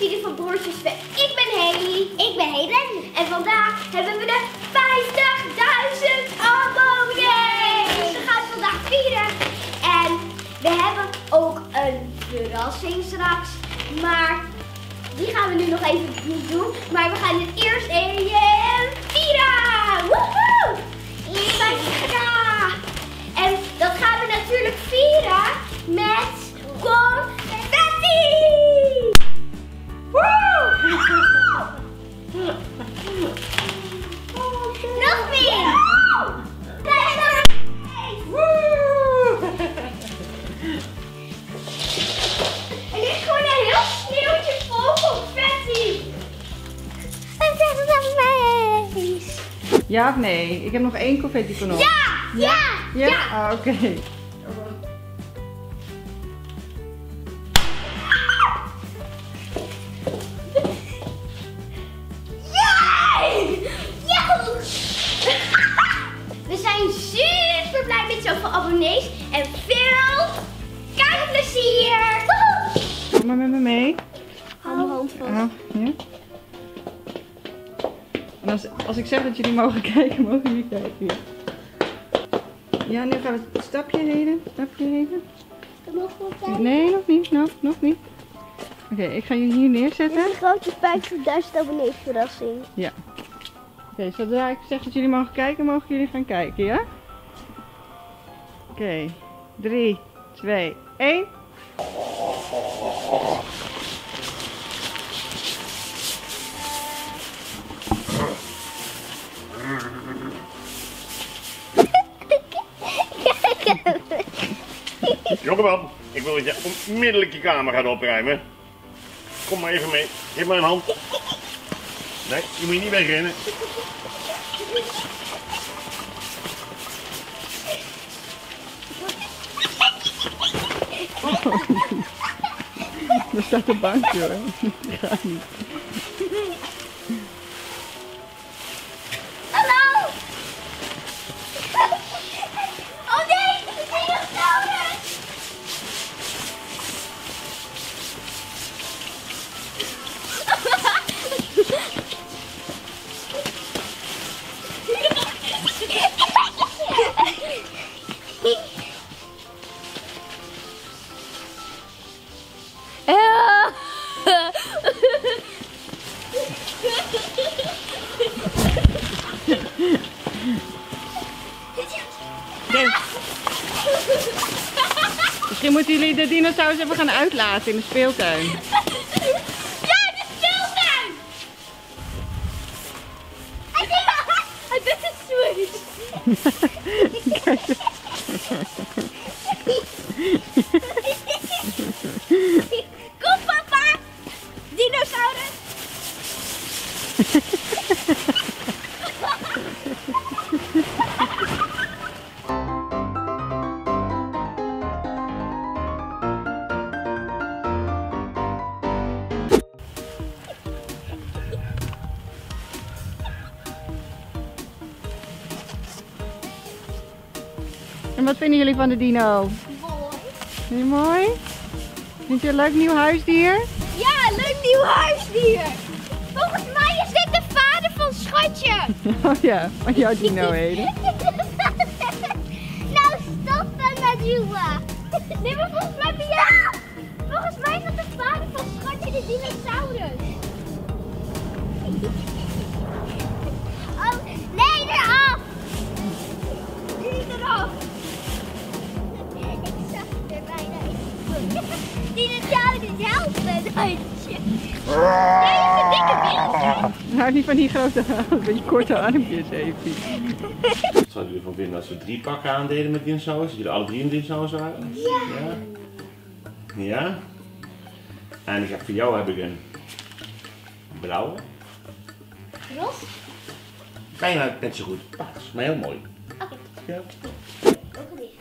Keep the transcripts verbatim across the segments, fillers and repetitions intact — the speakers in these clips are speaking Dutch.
video van Broertjes Vet. Ik ben Haley. Ik ben Hayden. En vandaag hebben we de vijftigduizend abonnees. We gaan het vandaag vieren. En we hebben ook een verrassing straks. Maar die gaan we nu nog even niet doen. Maar we gaan het eerst even vieren. Woehoe! Ja! En dat gaan we natuurlijk vieren met confetti! Woe! Nog meer! En dit is gewoon een heel sneeuwtje vol confetti! En zeg het aan mij! Ja of nee? Ik heb nog één confetti kanon. Ja! Ja! Ja? Ja! Ah, oké. Okay. We zijn super blij met zoveel abonnees en veel kijkplezier! Kom maar met me mee. Hou mijn hand vast. Ah, ja. En als, als ik zeg dat jullie mogen kijken, mogen jullie kijken. Ja, ja, nu gaan we het stapje heen. Stapje heen. Nee, nog niet. Nog, nog niet. Oké, okay, ik ga jullie hier neerzetten. Dit is een grote vijftigduizend abonnees verrassing. Ja. Oké, okay, zodra ik zeg dat jullie mogen kijken, mogen jullie gaan kijken, ja? Oké, okay. drie, twee, één. Jongeman, ik wil dat je onmiddellijk je kamer gaat opruimen. Kom maar even mee. Geef mij een hand. Nee, je moet niet wegrennen. Er staat een bankje hoor. Dat gaat niet. Hallo! Oh nee, het is heel dinosaurus! Misschien moeten jullie de dinosaurus even gaan uitlaten in de speeltuin. Ja, de speeltuin! Hij is een sweet. Kom papa! Dinosaurus! En wat vinden jullie van de dino? Mooi. Vind je mooi? Vind je een leuk nieuw huisdier? Ja, leuk nieuw huisdier. Volgens mij is dit de vader van Schatje. Oh ja, van jouw dino heden. Nou, stop dan met duwen. Nee, maar volgens mij ben jij... Volgens mij is dat de vader van Schatje, de dinosaurus. Oh, nee, eraf. Niet eraf. Ik zag het er bijna in. Dinosaurus, help me, Duitsje. Jij is een dikke beeld. Nou, niet van die grote, een beetje korte armpjes heeft hij. Wat zouden jullie ervan vinden als we drie pakken aandeden met dinosaurus? Dat jullie alle drie een dinosaurus waren? Ja. Ja? Ja? En ik heb voor jou heb ik een blauwe. Ros? Bijna net zo goed. Pas, maar heel mooi. Oké. Okay. Ja. Ook weer.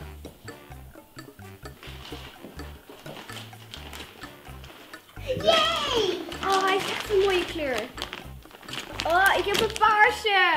Yay! Oh, hij heeft echt een mooie kleur. Oh, ik heb een paarse.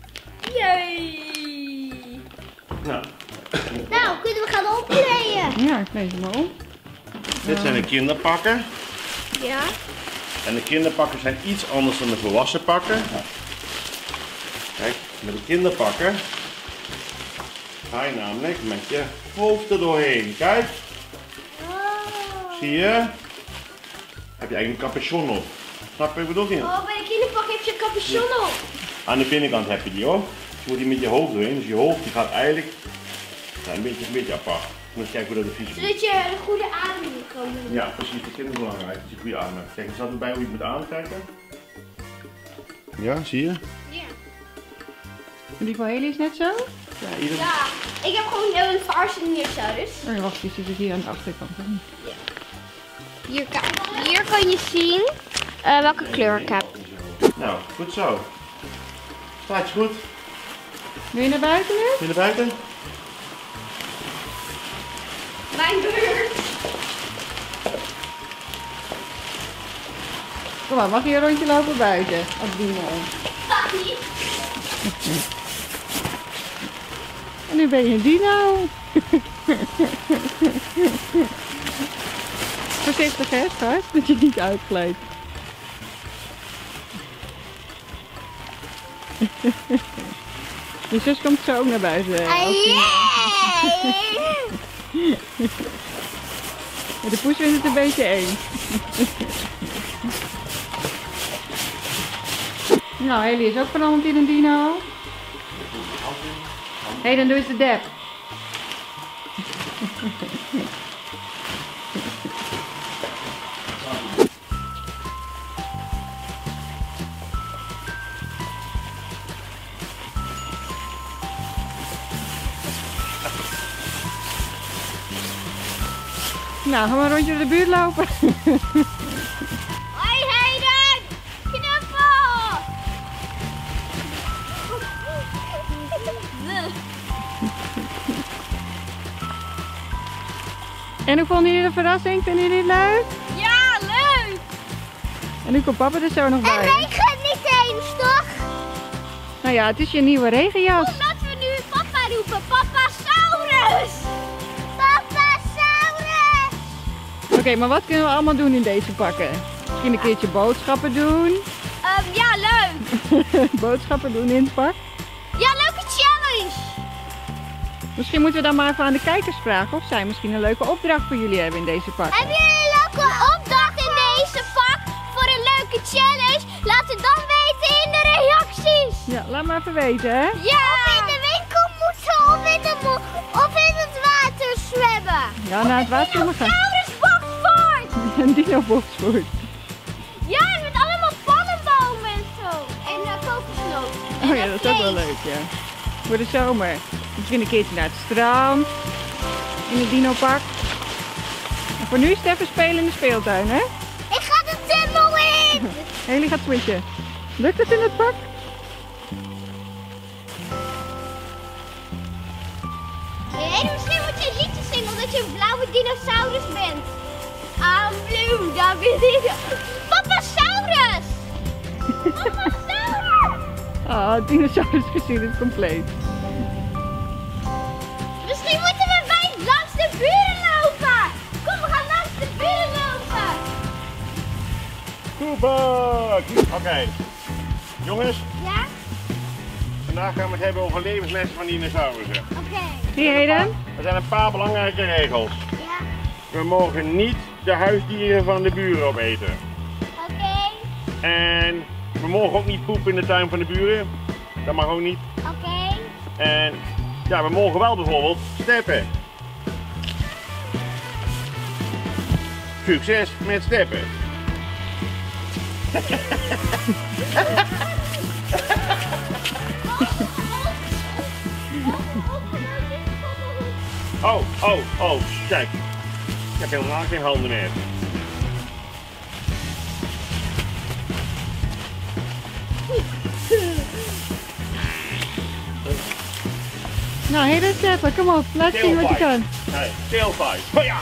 Yay! Nou. Nou, kunnen we gaan opkleden? Ja, ik lees hem maar op. Dit zijn de kinderpakken. Ja. En de kinderpakken zijn iets anders dan de volwassen pakken. Kijk, met de kinderpakken ga je namelijk met je hoofd er doorheen. Kijk. Zie je? Heb je eigenlijk een capuchon op. Snap je wat ik bedoel? Oh, bij de kinderpak heb je een capuchon op. Aan de binnenkant heb je die hoor. Dus je moet die met je hoofd doorheen. Dus je hoofd die gaat eigenlijk nou, een, beetje, een beetje apart. Je moet kijken hoe dat er vies wordt. Zodat je een goede adem kan doen. Ja, precies. Dat is belangrijk. Dat je goede adem hebt. Kijk, er staat erbij hoe je het moet aankijken. Ja, zie je? Ja. En die van Haley is net zo? Ja, ieder... Ja, ik heb gewoon een verse dinosaurus. Oh, wacht, die zit hier aan de achterkant. Hier kan, hier kan je zien uh, welke kleur ik heb. Nou, goed zo. Staat je goed? Wil je naar buiten nu? Wil je naar buiten? Mijn beurt. Kom maar, mag je een rondje lopen buiten? Op die manier. En nu ben je een dino. Voorzichtig hè, schat, dat je niet uitglijdt. Je zus komt zo ook naar buiten. Als die... De poes vindt het een beetje eng. Nou, Haley is ook veranderd in een dino. Hé, hey, dan doe eens de dab. Nou, gaan we een rondje door de buurt lopen. Hoi Hayden! Knuffel! En hoe vonden jullie de verrassing? Vinden jullie het leuk? Ja, leuk! En nu komt papa er zo nog bij. En regen niet eens, toch? Nou ja, het is je nieuwe regenjas. Omdat we nu papa roepen. Papasaurus! Papasaurus! Oké, okay, maar wat kunnen we allemaal doen in deze pakken? Misschien een keertje boodschappen doen. Um, ja, leuk! Boodschappen doen in het pak. Ja, leuke challenge! Misschien moeten we dan maar even aan de kijkers vragen of zij misschien een leuke opdracht voor jullie hebben in deze pak. Hebben jullie een leuke opdracht in deze pak voor een leuke challenge? Laat het dan weten in de reacties! Ja, laat maar even weten hè. Ja! Of in de winkel moeten of in, de mo of in het water zwemmen. Ja, naar het water gaan. Dinosaurus Boxford! Een dino Boxford. Ja, en met allemaal palmbomen en zo. En uh, kokosnoot. Oh ja, dat is ook wel leuk ja. Voor de zomer. Misschien een keertje naar het strand. In het dino pak. En voor nu is het even spelen in de speeltuin hè. Ik ga de tunnel in! Haley gaat switchen. Lukt het in het pak? Hey, misschien moet je een liedje zingen omdat je een blauwe dinosaurus bent. I'm blue, daar ben ik. Papasaurus! Papasaurus! Ah, het dinosaurusgezin is compleet. Misschien moeten we bij langs de buren lopen. Kom, we gaan langs de buren lopen. Super! Oké. Okay. Jongens, Ja? vandaag gaan we het hebben over levenslessen van dinosaurussen. Oké. Okay. Zie je dan? Er zijn een paar belangrijke regels. Ja. We mogen niet de huisdieren van de buren opeten. Oké. Okay. En we mogen ook niet poepen in de tuin van de buren. Dat mag ook niet. Oké. Okay. En ja, we mogen wel bijvoorbeeld steppen. Succes met steppen. Oh, oh, oh, kijk. Ik heb helemaal geen handen meer. Nou, hele steppen, kom op, laat zien wat je kan. Nee, tail fight. Oh ja!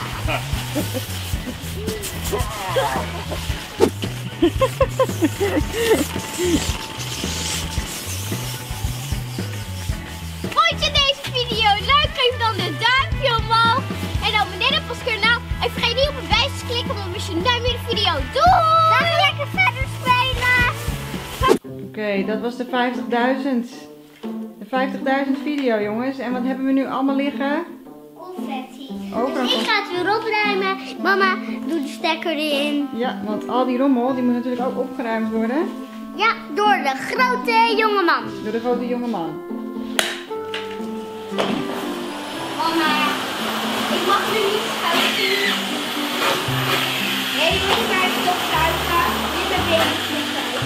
Vond je deze video leuk? Geef dan een duimpje omhoog. En abonneer op ons kanaal. En vergeet niet op het wijs te klikken om een nooit meer een video. Doei! Dag lekker okay, dat was de vijftigduizend. De vijftigduizend video, jongens. En wat hebben we nu allemaal liggen? Confetti. Overal Dus ik ga het weer opruimen. Mama, doe de stekker erin. Ja, want al die rommel, die moet natuurlijk ook opgeruimd worden. Ja, door de grote jongeman. Door de grote jongeman. Mama, ik mag nu niet schuiven. Nee, ik moet maar even stofzuigen. Dit ben baby stofzuigen.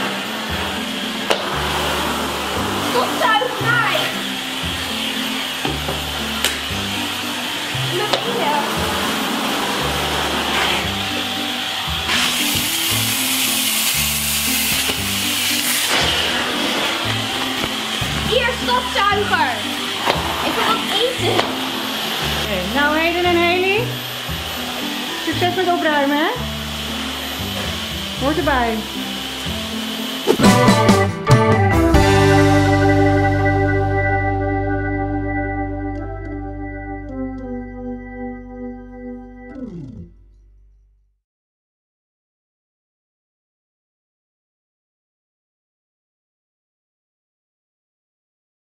Stofzuigen mij. Mijn benen. Hier, stofzuiger. Ik wil wat eten. Okay, nou, Hayden en Haley. Succes met opruimen, hè? Hoort erbij.